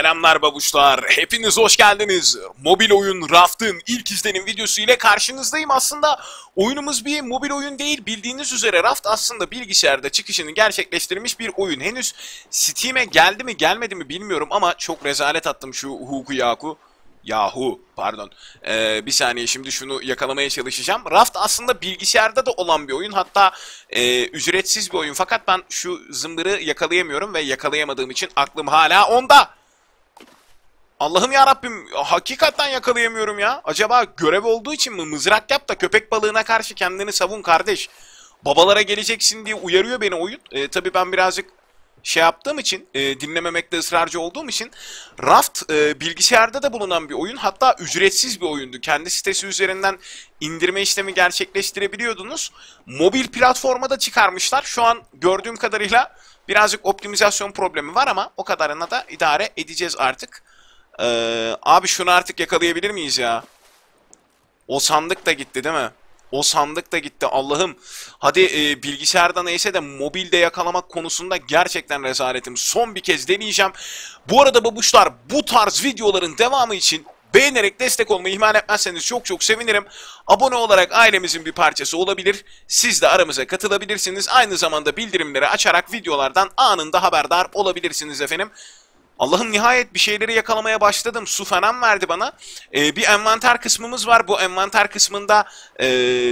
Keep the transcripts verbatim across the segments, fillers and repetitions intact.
Selamlar babuşlar. Hepiniz hoş geldiniz. Mobil oyun Raft'ın ilk izlenim videosu ile karşınızdayım. Aslında oyunumuz bir mobil oyun değil. Bildiğiniz üzere Raft aslında bilgisayarda çıkışını gerçekleştirmiş bir oyun. Henüz Steam'e geldi mi gelmedi mi bilmiyorum ama çok rezalet attım şu Huku Yaku. Yahu pardon. Ee, bir saniye şimdi şunu yakalamaya çalışacağım. Raft aslında bilgisayarda da olan bir oyun. Hatta e, ücretsiz bir oyun. Fakat ben şu zımbırı yakalayamıyorum ve yakalayamadığım için aklım hala onda. Allah'ım ya Rabbim, hakikaten yakalayamıyorum ya. Acaba görev olduğu için mi? Mızrak yap da köpek balığına karşı kendini savun kardeş. Babalara geleceksin diye uyarıyor beni oyun. E, tabii ben birazcık şey yaptığım için, e, dinlememekte ısrarcı olduğum için Raft e, bilgisayarda da bulunan bir oyun. Hatta ücretsiz bir oyundu. Kendi sitesi üzerinden indirme işlemi gerçekleştirebiliyordunuz. Mobil platforma da çıkarmışlar. Şu an gördüğüm kadarıyla birazcık optimizasyon problemi var ama o kadarına da idare edeceğiz artık. Ee, abi şunu artık yakalayabilir miyiz ya? O sandık da gitti değil mi? O sandık da gitti Allah'ım. Hadi e, bilgisayarda neyse de mobilde yakalamak konusunda gerçekten rezaletim. Son bir kez deneyeceğim. Bu arada babuşlar, bu tarz videoların devamı için beğenerek destek olmayı ihmal etmezseniz çok çok sevinirim. Abone olarak ailemizin bir parçası olabilir. Siz de aramıza katılabilirsiniz. Aynı zamanda bildirimleri açarak videolardan anında haberdar olabilirsiniz efendim. Allah'ım nihayet bir şeyleri yakalamaya başladım. Su falan verdi bana. Ee, bir envanter kısmımız var. Bu envanter kısmında ee,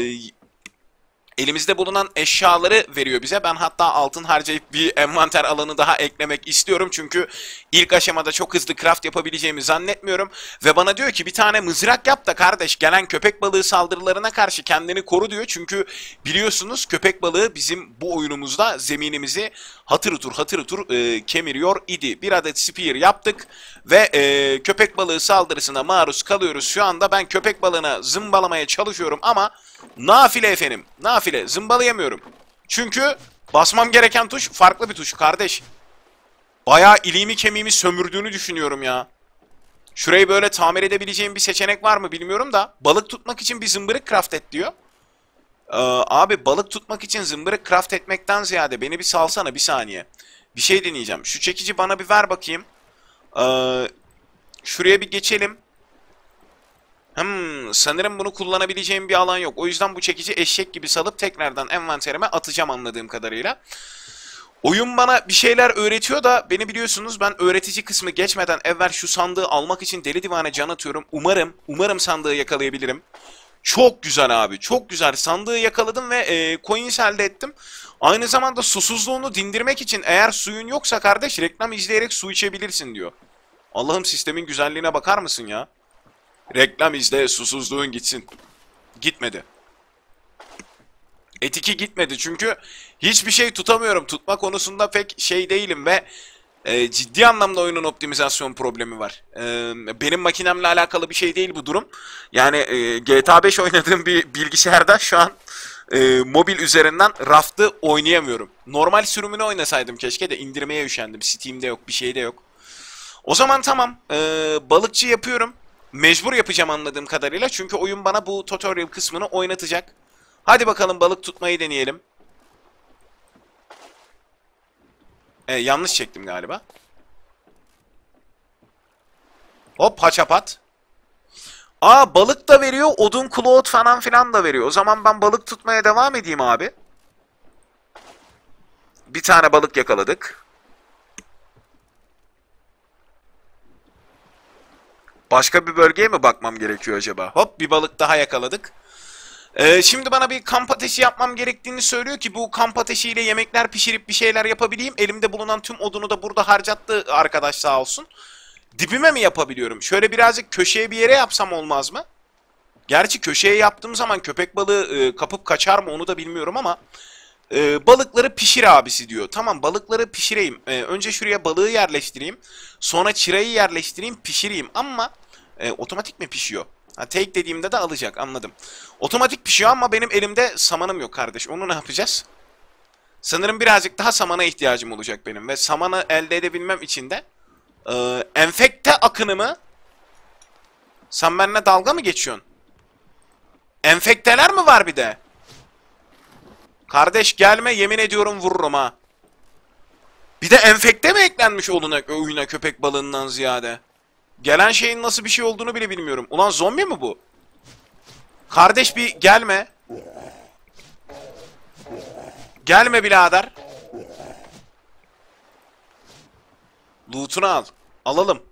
elimizde bulunan eşyaları veriyor bize. Ben hatta altın harcayıp bir envanter alanı daha eklemek istiyorum. Çünkü ilk aşamada çok hızlı craft yapabileceğimi zannetmiyorum. Ve bana diyor ki bir tane mızrak yap da kardeş gelen köpek balığı saldırılarına karşı kendini koru diyor. Çünkü biliyorsunuz köpek balığı bizim bu oyunumuzda zeminimizi hatır utur hatır utur e, kemiriyor idi. Bir adet spear yaptık ve e, köpek balığı saldırısına maruz kalıyoruz. Şu anda ben köpek balığına zımbalamaya çalışıyorum ama nafile efendim. Nafile. Zımbalayamıyorum. Çünkü basmam gereken tuş farklı bir tuş kardeş. Bayağı iliğimi kemiğimi sömürdüğünü düşünüyorum ya. Şurayı böyle tamir edebileceğim bir seçenek var mı bilmiyorum da. Balık tutmak için bir zımbırık craft et diyor. Ee, abi balık tutmak için zımbırık craft etmekten ziyade beni bir salsana bir saniye. Bir şey deneyeceğim. Şu çekici bana bir ver bakayım. Ee, şuraya bir geçelim. Hmm, sanırım bunu kullanabileceğim bir alan yok. O yüzden bu çekici eşek gibi salıp tekrardan envanterime atacağım anladığım kadarıyla. Oyun bana bir şeyler öğretiyor da beni biliyorsunuz ben öğretici kısmı geçmeden evvel şu sandığı almak için deli divane can atıyorum. Umarım, umarım sandığı yakalayabilirim. Çok güzel abi, çok güzel. Sandığı yakaladım ve e, coins elde ettim. Aynı zamanda susuzluğunu dindirmek için eğer suyun yoksa kardeş reklam izleyerek su içebilirsin diyor. Allah'ım sistemin güzelliğine bakar mısın ya? Reklam izle, susuzluğun gitsin. Gitmedi. Etiki gitmedi çünkü hiçbir şey tutamıyorum. Tutma konusunda pek şey değilim ve e, ciddi anlamda oyunun optimizasyon problemi var. E, benim makinemle alakalı bir şey değil bu durum. Yani e, G T A beş oynadığım bir bilgisayarda şu an e, mobil üzerinden Raft'ı oynayamıyorum. Normal sürümünü oynasaydım keşke de indirmeye üşendim. Steam'de yok, bir şeyde yok. O zaman tamam. E, balıkçı yapıyorum. Mecbur yapacağım anladığım kadarıyla. Çünkü oyun bana bu tutorial kısmını oynatacak. Hadi bakalım balık tutmayı deneyelim. Ee, yanlış çektim galiba. Hop haçapat. Aa balık da veriyor. Odun cloth falan filan da veriyor. O zaman ben balık tutmaya devam edeyim abi. Bir tane balık yakaladık. Başka bir bölgeye mi bakmam gerekiyor acaba? Hop bir balık daha yakaladık. Ee, şimdi bana bir kamp ateşi yapmam gerektiğini söylüyor ki bu kamp ateşiyle yemekler pişirip bir şeyler yapabileyim. Elimde bulunan tüm odunu da burada harcattı arkadaş sağ olsun. Dibime mi yapabiliyorum? Şöyle birazcık köşeye bir yere yapsam olmaz mı? Gerçi köşeye yaptığım zaman köpek balığı e, kapıp kaçar mı onu da bilmiyorum ama e, balıkları pişir abisi diyor. Tamam balıkları pişireyim. E, önce şuraya balığı yerleştireyim. Sonra çırayı yerleştireyim pişireyim ama e, otomatik mi pişiyor? Ha, take dediğimde de alacak anladım. Otomatik pişiyor ama benim elimde samanım yok kardeş. Onu ne yapacağız? Sanırım birazcık daha samana ihtiyacım olacak benim. Ve samanı elde edebilmem için de e, enfekte akınımı. Sen benimle dalga mı geçiyorsun? Enfekteler mi var bir de? Kardeş gelme yemin ediyorum vururum ha. Bir de enfekte mi eklenmiş oyuna, oyuna köpek balığından ziyade? Gelen şeyin nasıl bir şey olduğunu bile bilmiyorum. Ulan zombi mi bu? Kardeş bir gelme. Gelme birader. Loot'unu al. Alalım.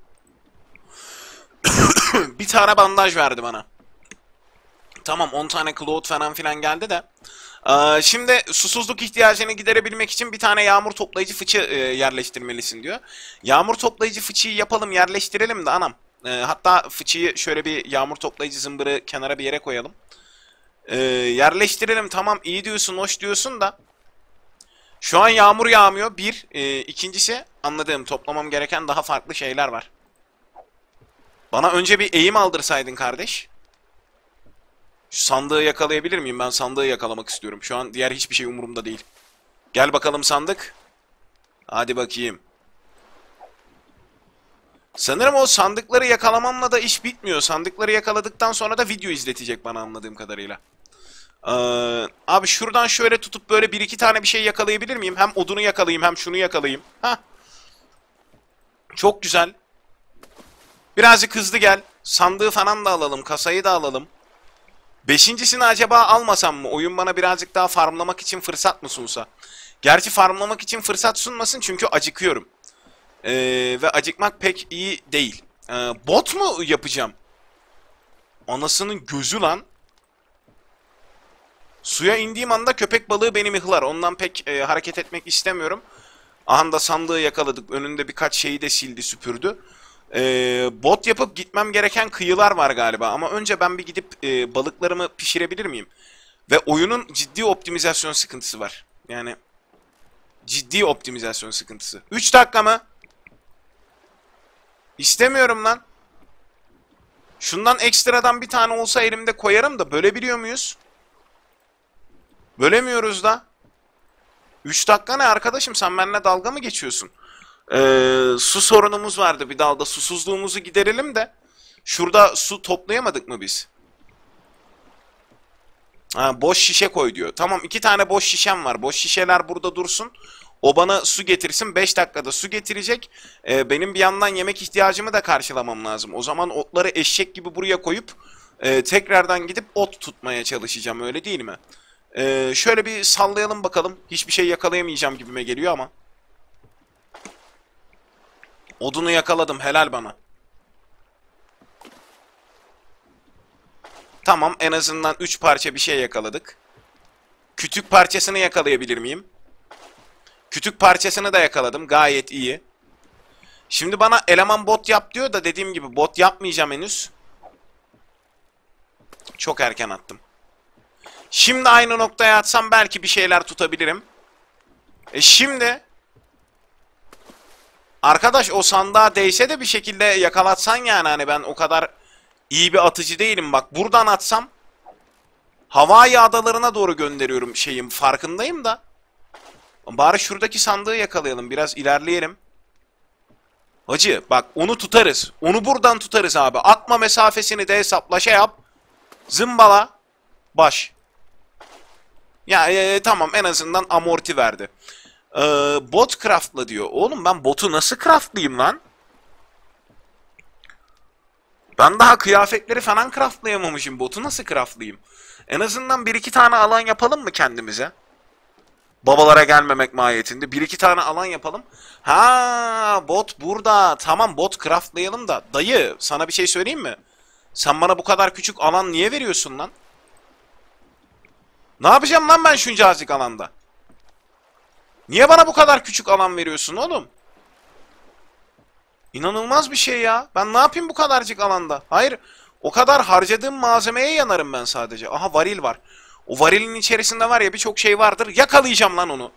Bir tane bandaj verdi bana. Tamam, on tane cloth falan filan geldi de. Ee, şimdi susuzluk ihtiyacını giderebilmek için bir tane yağmur toplayıcı fıçı e, yerleştirmelisin diyor. Yağmur toplayıcı fıçıyı yapalım, yerleştirelim de anam. E, hatta fıçıyı şöyle bir yağmur toplayıcı zımbırı kenara bir yere koyalım. E, yerleştirelim, tamam, iyi diyorsun, hoş diyorsun da. Şu an yağmur yağmıyor. Bir. E, ikincisi anladığım, toplamam gereken daha farklı şeyler var. Bana önce bir eğim aldırsaydın kardeş. Şu sandığı yakalayabilir miyim? Ben sandığı yakalamak istiyorum. Şu an diğer hiçbir şey umurumda değil. Gel bakalım sandık. Hadi bakayım. Sanırım o sandıkları yakalamamla da iş bitmiyor. Sandıkları yakaladıktan sonra da video izletecek bana anladığım kadarıyla. Ee, abi şuradan şöyle tutup böyle bir iki tane bir şey yakalayabilir miyim? Hem odunu yakalayayım hem şunu yakalayayım. Hah. Çok güzel. Birazcık hızlı gel. Sandığı falan da alalım. Kasayı da alalım. Beşincisini acaba almasam mı? Oyun bana birazcık daha farmlamak için fırsat mı sunsa? Gerçi farmlamak için fırsat sunmasın çünkü acıkıyorum. Ee, ve acıkmak pek iyi değil. Ee, bot mu yapacağım? Anasının gözü lan. Suya indiğim anda köpek balığı beni mihlar. Ondan pek e, hareket etmek istemiyorum. Aha da sandığı yakaladık. Önünde birkaç şeyi de sildi, süpürdü. Ee, bot yapıp gitmem gereken kıyılar var galiba. Ama önce ben bir gidip e, balıklarımı pişirebilir miyim? Ve oyunun ciddi optimizasyon sıkıntısı var. Yani ciddi optimizasyon sıkıntısı. üç dakika mı? İstemiyorum lan. Şundan ekstradan bir tane olsa elimde koyarım da bölebiliyor muyuz? Bölemiyoruz da. üç dakika ne arkadaşım, sen benimle dalga mı geçiyorsun? Ee, su sorunumuz vardı bir dalda. Susuzluğumuzu giderelim de. Şurada su toplayamadık mı biz? Ha, boş şişe koy diyor. Tamam, iki tane boş şişem var. Boş şişeler burada dursun. O bana su getirsin. beş dakikada su getirecek. Ee, benim bir yandan yemek ihtiyacımı da karşılamam lazım. O zaman otları eşek gibi buraya koyup e, tekrardan gidip ot tutmaya çalışacağım. Öyle değil mi? Ee, şöyle bir sallayalım bakalım. Hiçbir şey yakalayamayacağım gibime geliyor ama. Odunu yakaladım. Helal bana. Tamam, en azından üç parça bir şey yakaladık. Kütük parçasını yakalayabilir miyim? Kütük parçasını da yakaladım. Gayet iyi. Şimdi bana eleman bot yap diyor da dediğim gibi bot yapmayacağım henüz. Çok erken attım. Şimdi aynı noktaya atsam belki bir şeyler tutabilirim. E şimdi... Arkadaş o sandığa değse de bir şekilde yakalatsan yani, hani ben o kadar iyi bir atıcı değilim. Bak buradan atsam Hawaii adalarına doğru gönderiyorum şeyim, farkındayım da. Bari şuradaki sandığı yakalayalım, biraz ilerleyelim. Hacı bak, onu tutarız. Onu buradan tutarız abi. Atma mesafesini de hesapla, şey yap. Zımbala. Baş. Ya e, tamam, en azından amorti verdi. Ee, bot craftla diyor. Oğlum ben botu nasıl craftlayayım lan? Ben daha kıyafetleri falan craftlayamamışım. Botu nasıl craftlayayım? En azından bir iki tane alan yapalım mı kendimize? Babalara gelmemek mahiyetinde. Bir iki tane alan yapalım. Ha, bot burada. Tamam, bot craftlayalım da. Dayı sana bir şey söyleyeyim mi? Sen bana bu kadar küçük alan niye veriyorsun lan? Ne yapacağım lan ben şunca azıcık alanda? Niye bana bu kadar küçük alan veriyorsun oğlum? İnanılmaz bir şey ya. Ben ne yapayım bu kadarcık alanda? Hayır. O kadar harcadığım malzemeye yanarım ben sadece. Aha, varil var. O varilin içerisinde var ya birçok şey vardır. Yakalayacağım lan onu.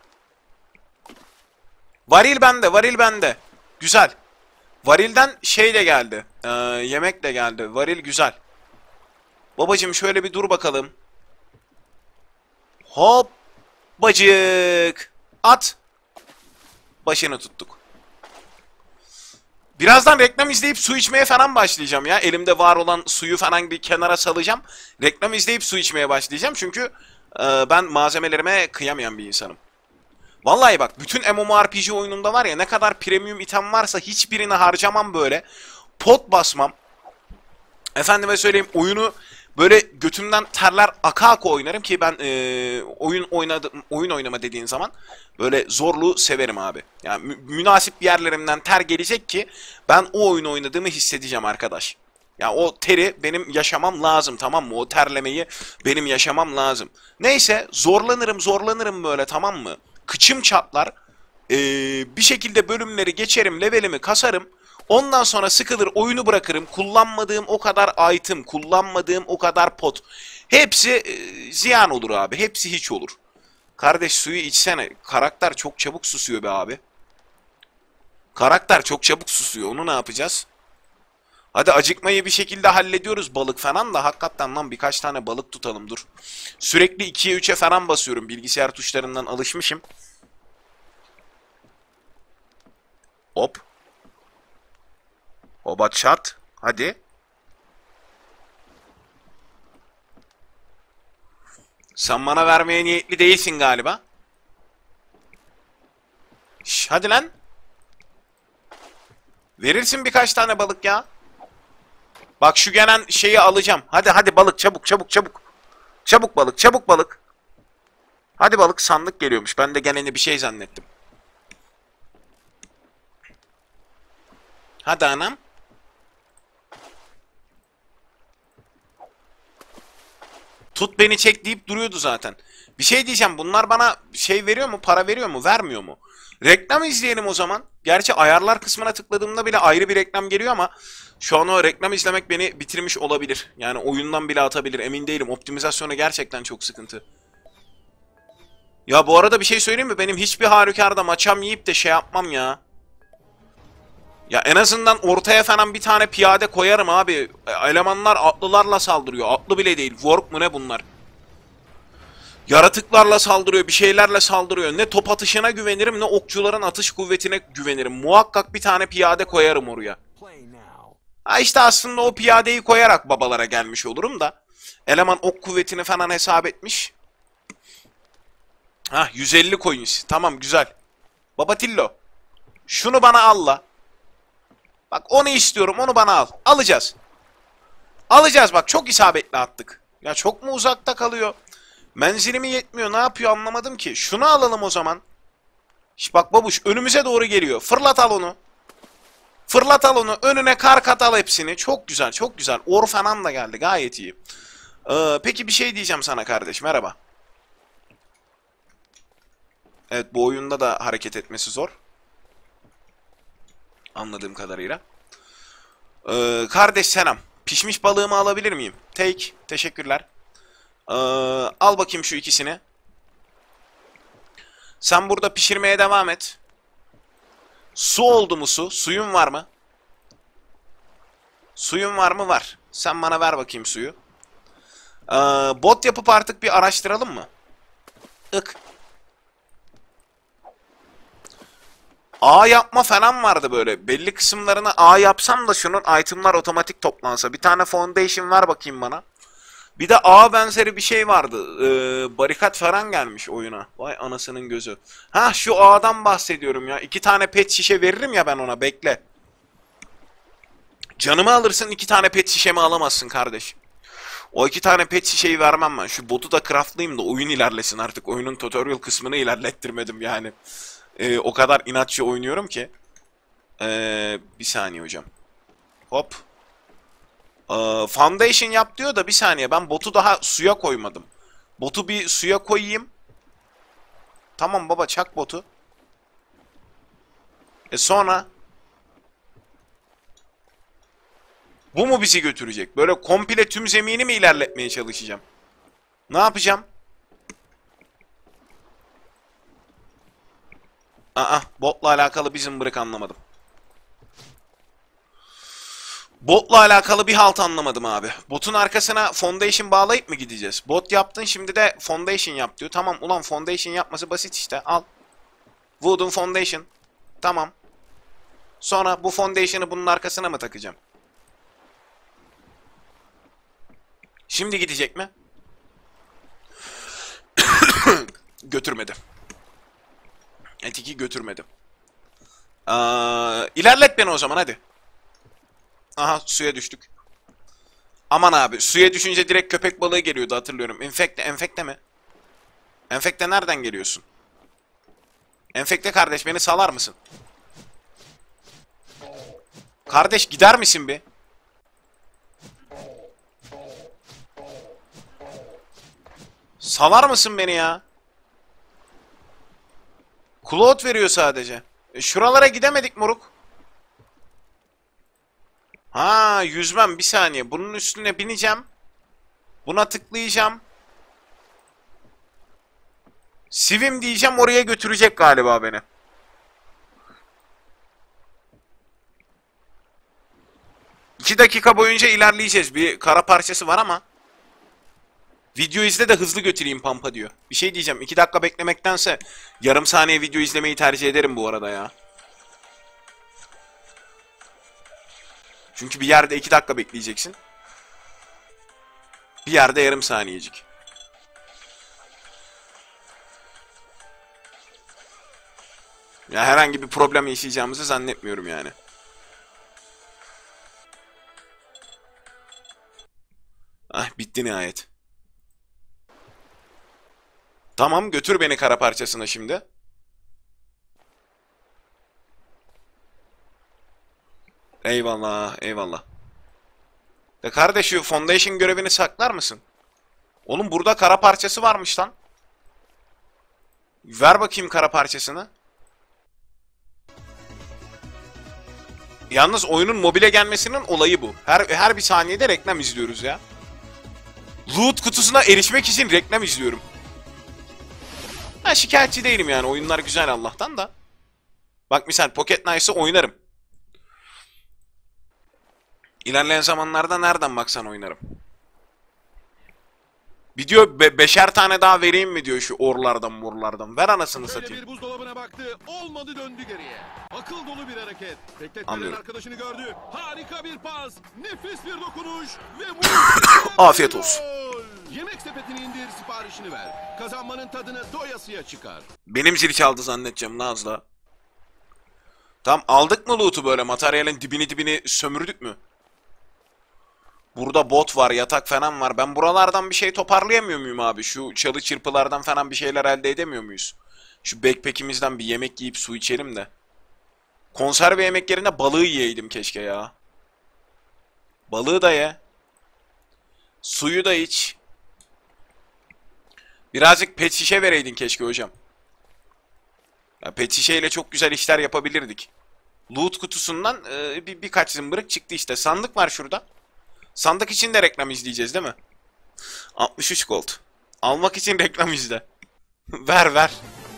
Varil bende. Varil bende. Güzel. Varilden şey de geldi. Ee, yemek de geldi. Varil güzel. Babacım şöyle bir dur bakalım. Hop. Bacık. At. Başını tuttuk. Birazdan reklam izleyip su içmeye falan başlayacağım ya. Elimde var olan suyu falan bir kenara salacağım. Reklam izleyip su içmeye başlayacağım. Çünkü e, ben malzemelerime kıyamayan bir insanım. Vallahi bak bütün MMORPG oyununda var ya ne kadar premium item varsa hiçbirini harcamam böyle. Pot basmam. Efendime söyleyeyim oyunu böyle götümden terler aka aka oynarım ki ben e, oyun oynadım oyun oynama dediğin zaman böyle zorluğu severim abi. Yani mü münasip bir yerlerimden ter gelecek ki ben o oyunu oynadığımı hissedeceğim arkadaş. Ya yani o teri benim yaşamam lazım, tamam mı? O terlemeyi benim yaşamam lazım. Neyse zorlanırım zorlanırım böyle, tamam mı? Kıçım çatlar. Ee, bir şekilde bölümleri geçerim, levelimi kasarım. Ondan sonra sıkılır oyunu bırakırım. Kullanmadığım o kadar item, kullanmadığım o kadar pot. Hepsi e, ziyan olur abi. Hepsi hiç olur. Kardeş suyu içsene. Karakter çok çabuk susuyor be abi. Karakter çok çabuk susuyor. Onu ne yapacağız? Hadi acıkmayı bir şekilde hallediyoruz, balık falan da hakikaten lan birkaç tane balık tutalım dur. Sürekli ikiye üçe falan basıyorum. Bilgisayar tuşlarından alışmışım. Hop. Oba çat. Hadi. Sen bana vermeye niyetli değilsin galiba. Şş, hadi lan. Verirsin birkaç tane balık ya. Bak şu gelen şeyi alacağım. Hadi hadi balık çabuk çabuk çabuk. Çabuk balık çabuk balık. Hadi balık, sandık geliyormuş. Ben de geleni bir şey zannettim. Hadi anam. Tut beni çek deyip duruyordu zaten. Bir şey diyeceğim, bunlar bana şey veriyor mu? Para veriyor mu? Vermiyor mu? Reklam izleyelim o zaman. Gerçi ayarlar kısmına tıkladığımda bile ayrı bir reklam geliyor ama şu an o reklam izlemek beni bitirmiş olabilir. Yani oyundan bile atabilir, emin değilim. Optimizasyonu gerçekten çok sıkıntı. Ya bu arada bir şey söyleyeyim mi? Benim hiçbir halükarda maçam yiyip de şey yapmam ya. Ya en azından ortaya falan bir tane piyade koyarım abi. Elemanlar atlılarla saldırıyor. Atlı bile değil. Work mu ne bunlar? Yaratıklarla saldırıyor, bir şeylerle saldırıyor. Ne top atışına güvenirim, ne okçuların atış kuvvetine güvenirim. Muhakkak bir tane piyade koyarım oraya. Ha işte aslında o piyadeyi koyarak babalara gelmiş olurum da. Eleman ok kuvvetini falan hesap etmiş. Hah yüz elli coins. Tamam güzel. Babatillo. Şunu bana al la. Bak onu istiyorum, onu bana al. Alacağız. Alacağız bak, çok isabetli attık. Ya çok mu uzakta kalıyor? Menzilimi yetmiyor, ne yapıyor anlamadım ki. Şunu alalım o zaman. Şş, bak babuş önümüze doğru geliyor. Fırlat al onu. Fırlat al onu. Önüne kar kat al hepsini. Çok güzel çok güzel. Or falan da geldi, gayet iyi. Ee, peki bir şey diyeceğim sana kardeş, merhaba. Evet bu oyunda da hareket etmesi zor. Anladığım kadarıyla. Ee, kardeş selam. Pişmiş balığımı alabilir miyim? Take. Teşekkürler. Ee, al bakayım şu ikisini. Sen burada pişirmeye devam et. Su oldu mu su? Suyun var mı? Suyun var mı? Var. Sen bana ver bakayım suyu. Ee, bot yapıp artık bir araştıralım mı? Ik. A yapma falan vardı böyle. Belli kısımlarını A yapsam da şunun itemlar otomatik toplansa. Bir tane foundation ver bakayım bana. Bir de A benzeri bir şey vardı. Ee, barikat falan gelmiş oyuna. Vay anasının gözü. Ha şu A'dan bahsediyorum ya. İki tane pet şişe veririm ya ben ona, bekle. Canımı alırsın, iki tane pet şişemi alamazsın kardeş. O iki tane pet şişeyi vermem ben. Şu botu da craftlayayım da oyun ilerlesin artık. Oyunun tutorial kısmını ilerlettirmedim yani. Ee, o kadar inatçı oynuyorum ki. Ee, bir saniye hocam. Hop. Ee, foundation yap diyor da bir saniye. Ben botu daha suya koymadım. Botu bir suya koyayım. Tamam baba, çak botu. E sonra? Bu mu bizi götürecek? Böyle komple tüm zemini mi ilerletmeye çalışacağım? Ne yapacağım? Aa, botla alakalı bizim bırak anlamadım. Botla alakalı bir halt anlamadım abi. Botun arkasına foundation bağlayıp mı gideceğiz? Bot yaptın, şimdi de foundation yap diyor. Tamam ulan, foundation yapması basit işte. Al. Wooden foundation. Tamam. Sonra bu foundation'ı bunun arkasına mı takacağım? Şimdi gidecek mi? Götürmedi. Et iki götürmedim. Aa, ilerlet beni o zaman hadi. Aha suya düştük. Aman abi suya düşünce direkt köpek balığı geliyordu hatırlıyorum. Enfekte, enfekte mi? Enfekte nereden geliyorsun? Enfekte kardeş beni salar mısın? Kardeş gider misin bir? Salar mısın beni ya? Cloud veriyor sadece. E, şuralara gidemedik moruk. Ha yüzmem bir saniye. Bunun üstüne bineceğim. Buna tıklayacağım. Sivim diyeceğim oraya götürecek galiba beni. İki dakika boyunca ilerleyeceğiz. Bir kara parçası var ama. Video izle de hızlı götüreyim pampa diyor. Bir şey diyeceğim. iki dakika beklemektense yarım saniye video izlemeyi tercih ederim bu arada ya. Çünkü bir yerde iki dakika bekleyeceksin. Bir yerde yarım saniyecik. Ya herhangi bir problem yaşayacağımızı zannetmiyorum yani. Ah bitti nihayet. Tamam götür beni kara parçasına şimdi. Eyvallah eyvallah. De kardeş şu foundation görevini saklar mısın? Oğlum burada kara parçası varmış lan. Ver bakayım kara parçasını. Yalnız oyunun mobile gelmesinin olayı bu. Her, her bir saniyede reklam izliyoruz ya. Loot kutusuna erişmek için reklam izliyorum. Ha şikayetçi değilim yani. Oyunlar güzel Allah'tan da. Bak misal Pocket Knifes'ı oynarım. İlerleyen zamanlarda nereden baksan oynarım. Video be beşer tane daha vereyim mi diyor şu orlardan morlardan. Ver anasını Şöyle satayım. bir buzdolabına baktı. Olmadı döndü geriye. Akıl dolu bir hareket. Bekletmeden Anlıyorum. arkadaşını gördü. Harika bir pas. Nefis bir dokunuş. Ve Afiyet olsun. Yemek sepetini indir, siparişini ver. Kazanmanın tadını doyasıya çıkar. Benim zil çaldı zannedeceğim Nazlı. Tam aldık mı loot'u böyle materyalin dibini dibini sömürdük mü? Burada bot var, yatak falan var. Ben buralardan bir şey toparlayamıyor muyum abi? Şu çalı çırpılardan falan bir şeyler elde edemiyor muyuz? Şu backpack'imizden bir yemek yiyip su içelim de. Konserve yemek yerine balığı yiyeydim keşke ya. Balığı da ye. Suyu da iç. Birazcık pet şişe vereydin keşke hocam. Ya pet şişeyle çok güzel işler yapabilirdik. Loot kutusundan e, bir, birkaç zımbırık çıktı işte. Sandık var şurada. Sandık için de reklam izleyeceğiz değil mi? altmış üç gold. Almak için reklam izle. Ver ver.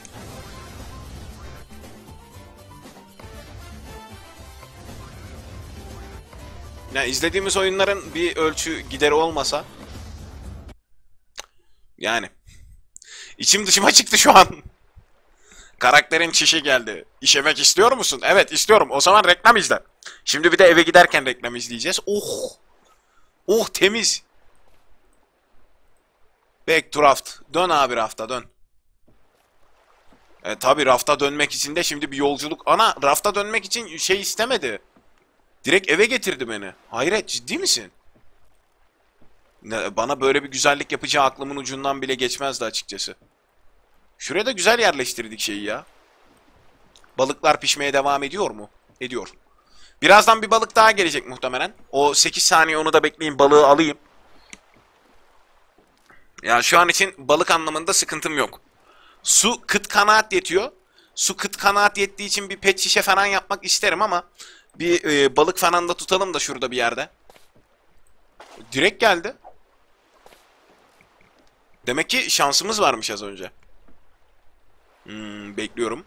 Ya izlediğimiz oyunların bir ölçü gideri olmasa. Yani. İçim dışıma çıktı şu an. Karakterin çişi geldi. İşemek istiyor musun? Evet istiyorum. O zaman reklam izle. Şimdi bir de eve giderken reklam izleyeceğiz. Oh. Oh temiz. Back to raft. Dön abi rafta dön. E tabi rafta dönmek için de şimdi bir yolculuk. Ana rafta dönmek için şey istemedi. Direkt eve getirdi beni. Hayret ciddi misin? Ne, bana böyle bir güzellik yapacağı aklımın ucundan bile geçmezdi açıkçası. Şuraya da güzel yerleştirdik şeyi ya. Balıklar pişmeye devam ediyor mu? Ediyor. Birazdan bir balık daha gelecek muhtemelen. O sekiz saniye onu da bekleyin balığı alayım. Ya şu an için balık anlamında sıkıntım yok. Su kıt kanaat yetiyor. Su kıt kanaat yettiği için bir pet şişe falan yapmak isterim ama bir e, balık falan da tutalım da şurada bir yerde. Direkt geldi. Demek ki şansımız varmış az önce. Hmm, bekliyorum.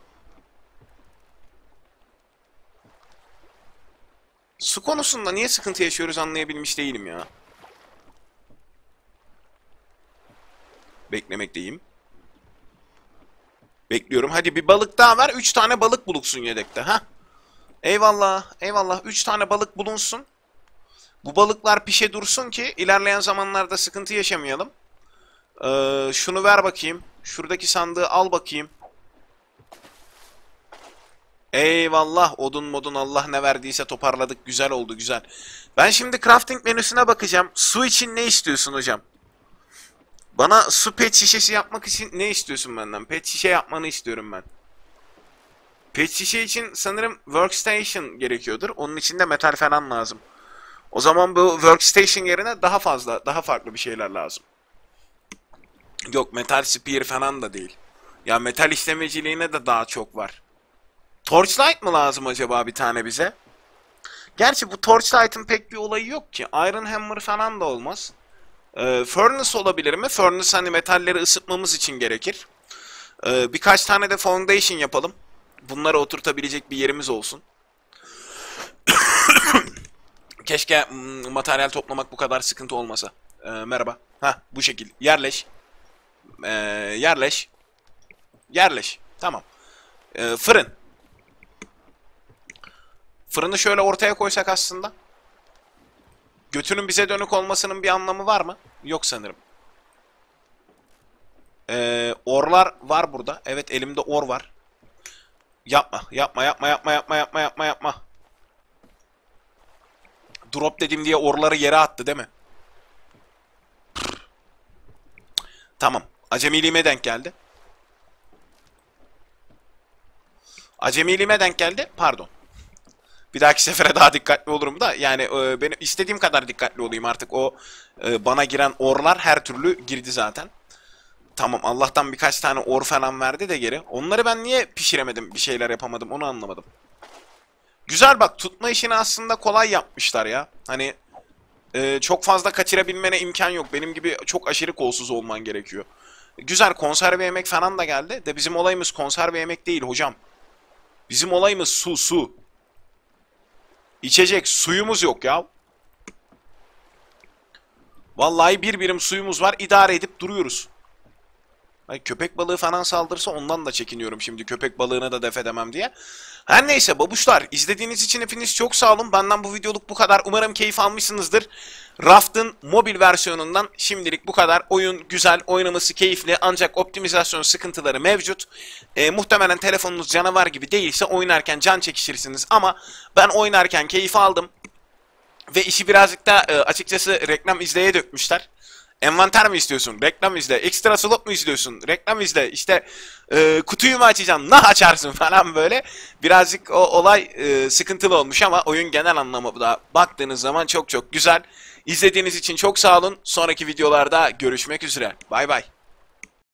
Su konusunda niye sıkıntı yaşıyoruz anlayabilmiş değilim ya. Beklemekteyim. Bekliyorum. Hadi bir balık daha ver. Üç tane balık bulunsun yedekte. Ha? Eyvallah. Eyvallah. Üç tane balık bulunsun. Bu balıklar pişe dursun ki ilerleyen zamanlarda sıkıntı yaşamayalım. Ee, şunu ver bakayım. Şuradaki sandığı al bakayım. Eyvallah, odun modun Allah ne verdiyse toparladık, güzel oldu, güzel. Ben şimdi crafting menüsüne bakacağım. Su için ne istiyorsun hocam? Bana su pet şişesi yapmak için ne istiyorsun benden? Pet şişe yapmanı istiyorum ben. Pet şişe için sanırım workstation gerekiyordur. Onun için de metal falan lazım. O zaman bu workstation yerine daha fazla, daha farklı bir şeyler lazım. Yok, metal spear falan da değil. Ya metal işlemeciliğine de daha çok var. Torchlight mı lazım acaba bir tane bize? Gerçi bu Torchlight'ın pek bir olayı yok ki. Iron Hammer falan da olmaz. Ee, Furnace olabilir mi? Furnace hani metalleri ısıtmamız için gerekir. Ee, birkaç tane de Foundation yapalım. Bunları oturtabilecek bir yerimiz olsun. Keşke mm, materyal toplamak bu kadar sıkıntı olmasa. Ee, merhaba. Ha, bu şekil. Yerleş. Ee, yerleş. Yerleş. Tamam. Ee, fırın. Fırını şöyle ortaya koysak aslında. Götünün bize dönük olmasının bir anlamı var mı? Yok sanırım. Ee, orlar var burada. Evet, elimde or var. Yapma, yapma, yapma, yapma, yapma, yapma, yapma, yapma. Drop dedim diye orları yere attı değil mi? Tamam. Acemiliğime denk geldi. Acemiliğime denk geldi. Pardon. Bir dahaki sefere daha dikkatli olurum da. Yani e, benim istediğim kadar dikkatli olayım artık. O e, bana giren orlar her türlü girdi zaten. Tamam, Allah'tan birkaç tane or falan verdi de geri. Onları ben niye pişiremedim, bir şeyler yapamadım onu anlamadım. Güzel bak, tutma işini aslında kolay yapmışlar ya. Hani e, çok fazla kaçırabilmene imkan yok. Benim gibi çok aşırı kolsuz olman gerekiyor. Güzel, konserve yemek falan da geldi. De bizim olayımız konserve yemek değil hocam. Bizim olayımız su su. İçecek suyumuz yok ya. Vallahi bir birim suyumuz var, idare edip duruyoruz. Ay, köpek balığı falan saldırsa ondan da çekiniyorum şimdi, köpek balığını da def edemem diye. Her neyse babuşlar, izlediğiniz için hepiniz çok sağ olun. Benden bu videoluk bu kadar. Umarım keyif almışsınızdır. Raft'ın mobil versiyonundan şimdilik bu kadar. Oyun güzel, oynaması keyifli ancak optimizasyon sıkıntıları mevcut. E, muhtemelen telefonunuz canavar gibi değilse oynarken can çekişirsiniz ama ben oynarken keyif aldım. Ve işi birazcık da e, açıkçası reklam izleye dökmüşler. Envanter mi istiyorsun? Reklam izle. Ekstra slot mu istiyorsun? Reklam izle. İşte e, kutuyu mu açacaksın? Nah açarsın falan böyle. Birazcık o olay e, sıkıntılı olmuş ama oyun genel anlamda baktığınız zaman çok çok güzel. İzlediğiniz için çok sağ olun. Sonraki videolarda görüşmek üzere. Bay bay.